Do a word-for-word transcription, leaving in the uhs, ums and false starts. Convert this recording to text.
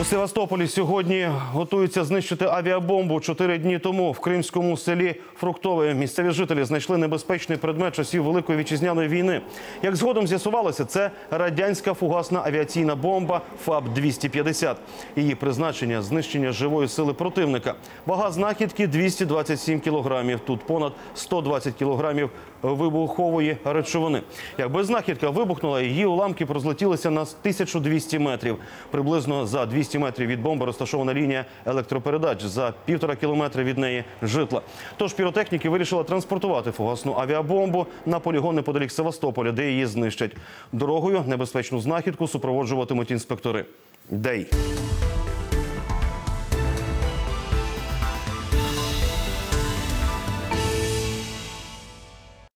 Севастополі сьогодні готуються знищити авіабомбу. Чотири дні тому в кримському селі Фруктове місцеві жителі знайшли небезпечний предмет часів Великої Вітчизняної війни. Як згодом з'ясувалося, це радянська фугасна авіаційна бомба ФАБ двісті п'ятдесят. Її призначення – знищення живої сили противника. Вага знахідки – двісті двадцять сім кілограмів. Тут понад сто двадцять кілограмів вибухової речовини. Якби знахідка вибухнула, її уламки розлетілися на тисячу двісті метрів. Приблизно за двісті метрів від бомби розташована лінія електропередач, за півтора кілометри від неї – житла. Тож піротехніки вирішили транспортувати фугасну авіабомбу на полігон неподалік Севастополя, де її знищать. Дорогою небезпечну знахідку супроводжуватимуть інспектори. ДЕЙ.